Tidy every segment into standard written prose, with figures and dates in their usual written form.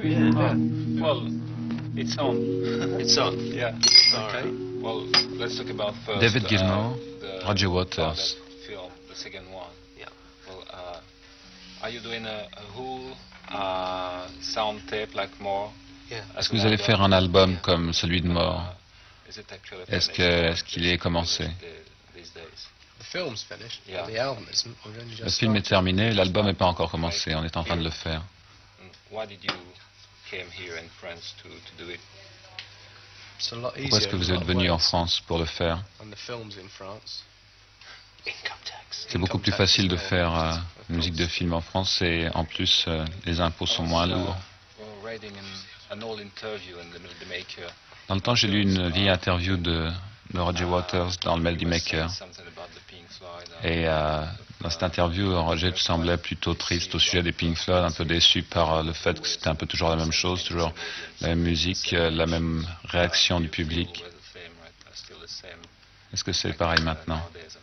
Yeah. Well, it's on. It's on. Yeah. Okay. Well, let's talk about first. David Gilmour, the Roger Waters. film, the second one. Yeah. Well, are you doing a whole sound tape like more? Yeah. Est-ce que vous allez faire un album comme celui de More? Is it actually Est-ce qu'il est commencé? these days? The film's finished. Yeah. The album isn't. We've only Le just film est started. terminé, l'album n'est pas encore commencé, on est en train de le faire. Why did you came here in France to do it? It's a lot easier. Pourquoi est-ce que vous êtes venu en France pour le faire? And the film's in France. Income tax. C'est beaucoup plus facile de faire une musique de film en France et en plus les impôts sont moins lourds. Reading an old interview in the Maker. Dans le temps, j'ai lu une vieille interview de Roger Waters dans le Melody Maker. Something about the Pink Floyd. Et dans cette interview, Roger semblait plutôt triste au sujet des Pink Floyd, un peu déçu par le fait que c'était un peu toujours la même chose, toujours la même musique, la même réaction du public. Est-ce que c'est pareil maintenant?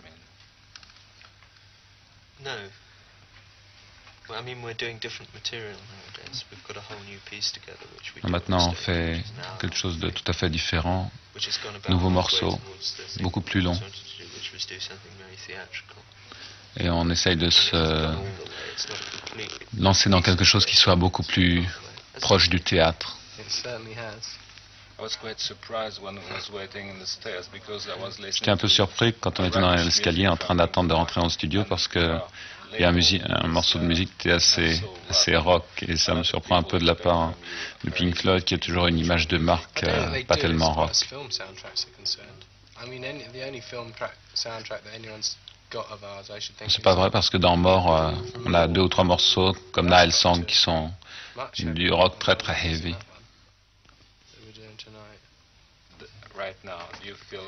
No. Well, I mean, we're doing different material nowadays. We've got a whole new piece together, which we do Maintenant, on on stage, fait which is an quelque hour, chose de tout à fait différent, which has gone about nouveau halfway morceau, towards the thing beaucoup plus long. we wanted to do, which was do something very theatrical. Et on essaye de It's se gone all the way. It's not a completely lancer dans quelque chose qui soit beaucoup plus proche du théâtre. It certainly has. I was quite surprised when I was waiting in the stairs because I was listening. J'étais un peu surpris quand on était dans l'escalier en train d'attendre de rentrer en studio parce que il y a un morceau de musique qui était assez rock et ça me surprend un peu de la part de Pink Floyd qui est toujours une image de marque I don't think they pas do tellement as far rock. as film soundtracks are concerned. I mean, the only film soundtrack that anyone's got of ours, I should think. C'est pas vrai parce que dans More, on a 2 ou 3 morceaux comme Nile Song qui sont Much du rock très très heavy. that we're doing tonight. Right now, do you feel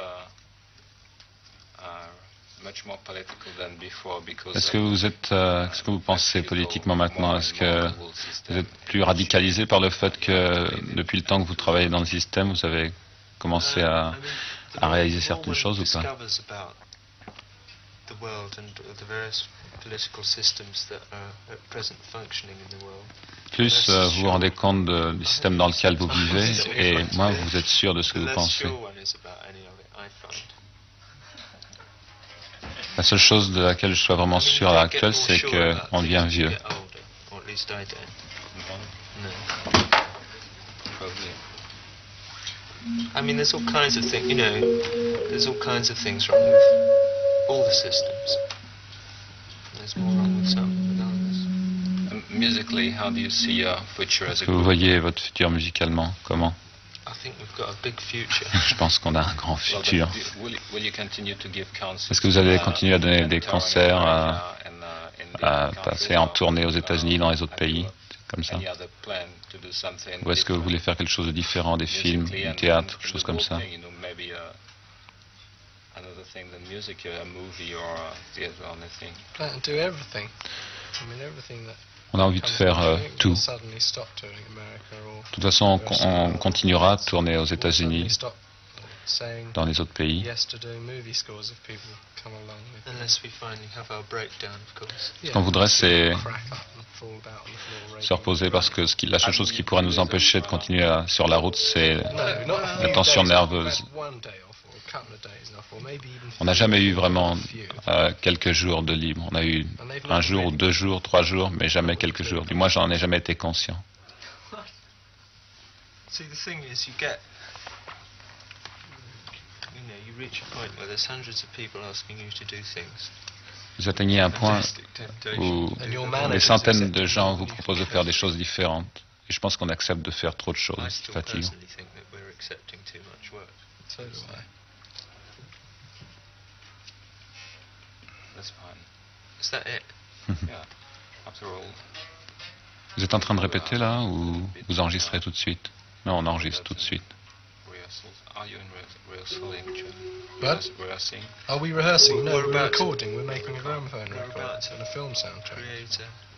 much more political than before because Est-ce que vous êtes, qu'est-ce que vous pensez politiquement maintenant? Est-ce que vous êtes plus radicalisé par le fait que depuis le temps que vous travaillez dans le système, vous avez commencé à réaliser certaines choses ou pas? The world and the various political systems that are at present functioning in the world. Plus vous vous rendez compte du système dans lequel vous vivez et moins vous êtes sûr de ce que The vous less pensez. sure one is about any of it, I find. La seule chose de laquelle je sois vraiment sûr à l'heure actuelle, c'est qu'on devient vieux. Or at least I don't. No. probably I mean, there's all kinds of things, you know, there's all kinds of things wrong with all the systems. There's more wrong with some than others. musically, how do you see your future as Est-ce a que vous group? voyez votre futur musicalement? Comment? I think we've got a big future. Je pense qu'on a un grand Well, but futur. will you continue to give concerts? Est-ce que vous allez continuer à donner des touring concerts, America and, in the à countries passer en or, tournée aux États-Unis, dans les autres pays, comme ça? any other plan to do something Ou est-ce que vous different voulez faire quelque chose de différent, des films, musically du and théâtre, the quelque chose whole comme ça? thing, you know, maybe another thing than music, a movie or theater or anything. Plan to do everything. I mean, everything that On a envie de comes faire along. We'll tout. suddenly stop touring America or De toute façon, on continuera à tourner aux États-Unis, stop saying dans les autres pays. yes to doing movie scores if people come along with Unless we finally have our breakdown, of course. Yeah, qu'on voudrait, c'est crack up and fall about on the floor, se reposer parce que la seule chose qui pourrait nous empêcher de continuer sur la route, c'est No, not a la few tension days off. We've nerveuse. had one day off or a couple of days off or maybe even On n'a jamais eu vraiment few. quelques jours de libre. On a eu And they've un not jour ou really- 2 jours, 3 jours, mais jamais quelques jours. Du moins, j'en ai jamais été conscient. See, the thing is, you get, you know, you reach a point where there's hundreds of people asking you to do things. Vous atteignez un point Fantastic temptation. où And your des managers centaines accept de gens it. vous proposent de faire des choses différentes. Et je pense qu'on accepte de faire trop de I choses. C'est still fatigant. personally think that we're accepting too much work. So do I. That's fine. Is that it? Yeah. After all, Vous êtes en train de répéter là ou vous enregistrez tout de suite? Non, on enregistre tout de suite. rehearsals. Are you in rehearsing? What? Rehearsing? Are we rehearsing? No, We're we're about to- recording. We're making a gramophone We're record about to and a film soundtrack. Create a